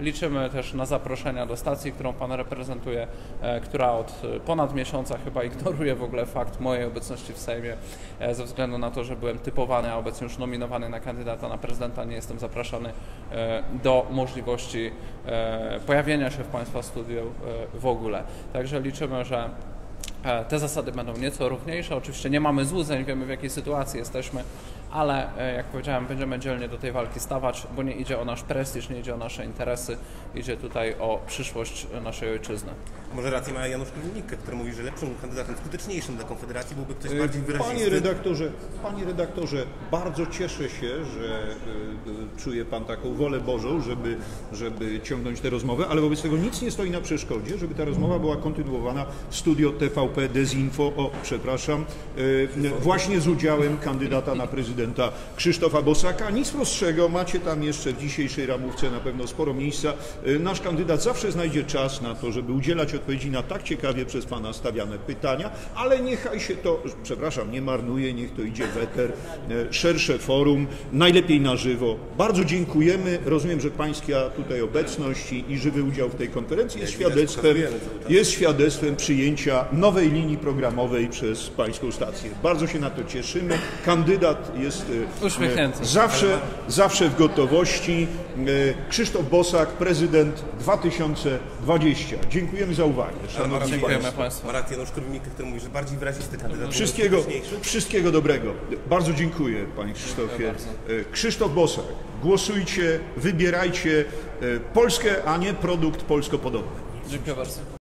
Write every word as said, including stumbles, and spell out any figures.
Liczymy też na zaproszenia do stacji, którą Pan reprezentuje, która od ponad miesiąca chyba ignoruje w ogóle fakt mojej obecności w Sejmie, ze względu na to, że byłem typowany, a obecnie już nominowany na kandydata na prezydenta, nie jestem zapraszany do możliwości pojawienia się w Państwa studiu w ogóle. Także liczymy, że te zasady będą nieco równiejsze. Oczywiście nie mamy złudzeń, wiemy, w jakiej sytuacji jesteśmy, ale jak powiedziałem, będziemy dzielnie do tej walki stawać, bo nie idzie o nasz prestiż, nie idzie o nasze interesy, idzie tutaj o przyszłość naszej ojczyzny. Może rację ma Janusz Korwin-Mikke, który mówi, że lepszym kandydatem, skuteczniejszym dla Konfederacji byłby ktoś bardziej wyrazisty. Panie redaktorze, panie redaktorze, bardzo cieszę się, że y, czuje Pan taką wolę Bożą, żeby, żeby ciągnąć tę rozmowę, ale wobec tego nic nie stoi na przeszkodzie, żeby ta rozmowa była kontynuowana w studio T V P Dezinfo, o przepraszam, y, właśnie z udziałem kandydata na prezydenta Krzysztofa Bosaka. Nic prostszego, macie tam jeszcze w dzisiejszej ramówce na pewno sporo miejsca. Y, nasz kandydat zawsze znajdzie czas na to, żeby udzielać odpowiedzi na tak ciekawie przez Pana stawiane pytania, ale niechaj się to, przepraszam, nie marnuje, niech to idzie w eter, szersze forum, najlepiej na żywo. Bardzo dziękujemy. Rozumiem, że Pańska tutaj obecność i, i żywy udział w tej konferencji jest świadectwem, jest świadectwem przyjęcia nowej linii programowej przez Pańską stację. Bardzo się na to cieszymy. Kandydat jest uśmiechnięty. Zawsze, zawsze w gotowości. Krzysztof Bosak, prezydent dwa tysiące dwudziesty. Dziękujemy za uwagę. Szanowni Dziękujemy Państwu. Ma rację Janusz Korwin-Mikke, który mówi, że bardziej wyrazisty kandydat. Wszystkiego, wszystkiego dobrego. Bardzo dziękuję, Panie Krzysztofie. Krzysztof Bosak. Głosujcie, wybierajcie Polskę, a nie produkt polsko-podobny. Dziękuję bardzo.